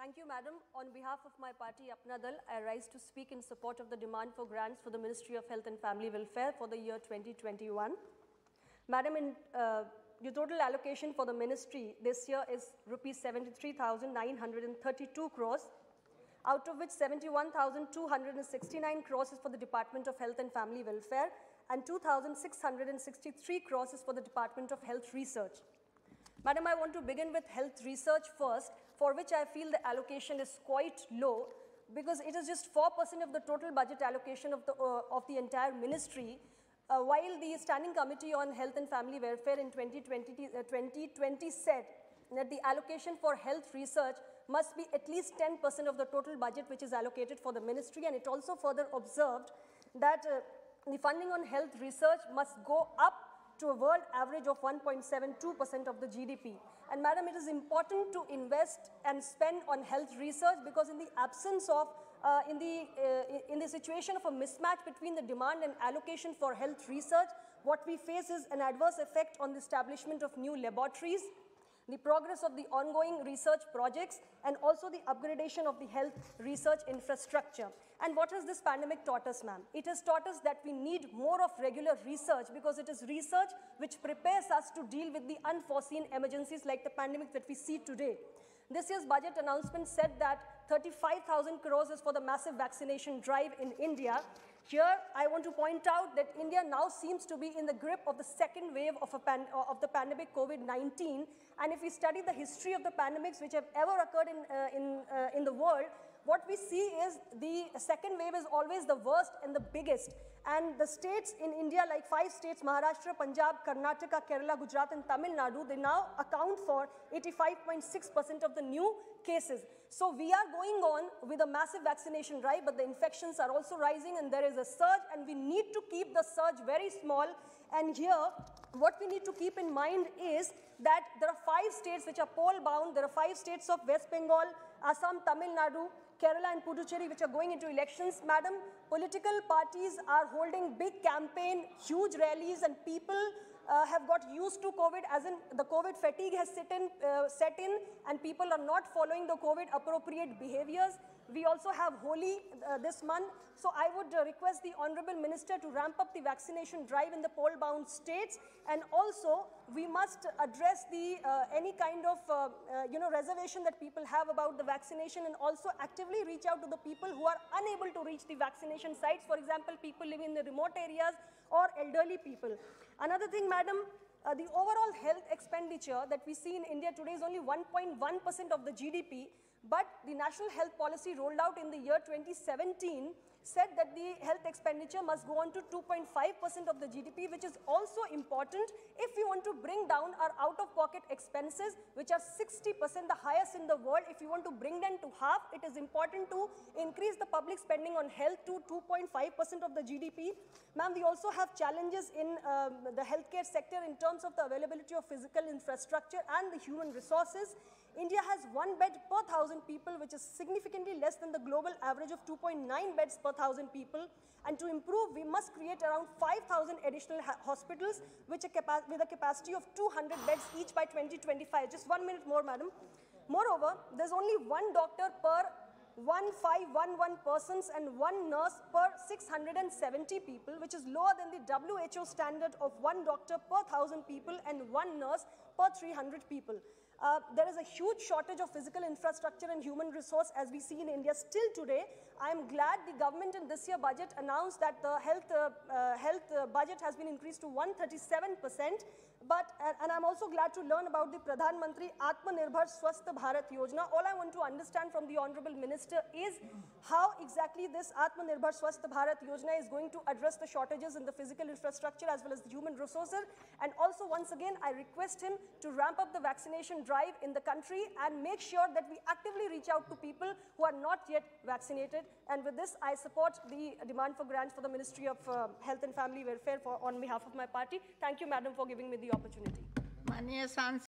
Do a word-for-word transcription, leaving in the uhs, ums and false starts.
Thank you, Madam. On behalf of my party, Apna Dal, I rise to speak in support of the demand for grants for the Ministry of Health and Family Welfare for the year twenty twenty-one. Madam, in, uh, the total allocation for the ministry this year is rupees seventy-three thousand nine hundred thirty-two crores, out of which seventy-one thousand two hundred sixty-nine crores is for the Department of Health and Family Welfare and two thousand six hundred sixty-three crores is for the Department of Health Research. Madam, I want to begin with health research first, for which I feel the allocation is quite low because it is just four percent of the total budget allocation of the, uh, of the entire ministry, uh, while the Standing Committee on Health and Family Welfare in twenty twenty, uh, twenty twenty said that the allocation for health research must be at least ten percent of the total budget which is allocated for the ministry, and it also further observed that uh, the funding on health research must go up to a world average of one point seven two percent of the G D P. And Madam, it is important to invest and spend on health research because in the absence of, uh, in, the, uh, in the situation of a mismatch between the demand and allocation for health research, what we face is an adverse effect on the establishment of new laboratories, the progress of the ongoing research projects, and also the upgradation of the health research infrastructure. And what has this pandemic taught us, ma'am? It has taught us that we need more of regular research because it is research which prepares us to deal with the unforeseen emergencies like the pandemic that we see today. This year's budget announcement said that thirty-five thousand crores is for the massive vaccination drive in India. Here, I want to point out that India now seems to be in the grip of the second wave of, a pan of the pandemic COVID nineteen. And if we study the history of the pandemics which have ever occurred in, uh, in, uh, in the world, what we see is the second wave is always the worst and the biggest. And the states in India, like five states, Maharashtra, Punjab, Karnataka, Kerala, Gujarat, and Tamil Nadu, they now account for eighty-five point six percent of the new cases. So we are going on with a massive vaccination drive, but the infections are also rising and there is a surge, and we need to keep the surge very small. And here, what we need to keep in mind is that there are five states which are poll bound. There are five states of West Bengal, Assam, Tamil Nadu, Kerala and Puducherry which are going into elections. Madam, political parties are holding big campaign, huge rallies, and people uh, have got used to COVID, as in the COVID fatigue has set in, uh, set in and people are not following the COVID appropriate behaviors. We also have Holi uh, this month. So I would uh, request the Honorable Minister to ramp up the vaccination drive in the poll-bound states, and also we must address the uh, any kind of uh, uh, you know reservation that people have about the vaccination, and also actively reach out to the people who are unable to reach the vaccination sites. For example, people living in the remote areas or elderly people. Another thing, Madam, Uh, the overall health expenditure that we see in India today is only one point one percent of the G D P, but the National Health Policy rolled out in the year twenty seventeen said that the health expenditure must go on to two point five percent of the G D P, which is also important if we want to bring down our out-of-pocket expenses, which are sixty percent the highest in the world. If we want to bring them to half, it is important to increase the public spending on health to two point five percent of the G D P. Ma'am, we also have challenges in um, the healthcare sector in terms of the availability of physical infrastructure and the human resources. India has one bed per thousand people, which is significantly less than the global average of two point nine beds per thousand people. And to improve, we must create around five thousand additional hospitals which are with a capacity of two hundred beds each by twenty twenty-five. Just one minute more, Madam. Moreover, there's only one doctor per one thousand five hundred eleven persons and one nurse per six hundred seventy people, which is lower than the W H O standard of one doctor per one thousand people and one nurse per three hundred people. Uh, there is a huge shortage of physical infrastructure and human resource as we see in India still today. I am glad the government in this year budget announced that the health, uh, uh, health uh, budget has been increased to one hundred thirty-seven percent. But, uh, and I'm also glad to learn about the Pradhan Mantri Atmanirbhar Swasth Bharat Yojana. All I want to understand from the Honorable Minister is how exactly this Atmanirbhar Swasth Bharat Yojana is going to address the shortages in the physical infrastructure as well as the human resources. And also, once again, I request him to ramp up the vaccination drive in the country and make sure that we actively reach out to people who are not yet vaccinated. And with this, I support the demand for grants for the Ministry of uh, Health and Family Welfare for, on behalf of my party. Thank you, Madam, for giving me the opportunity.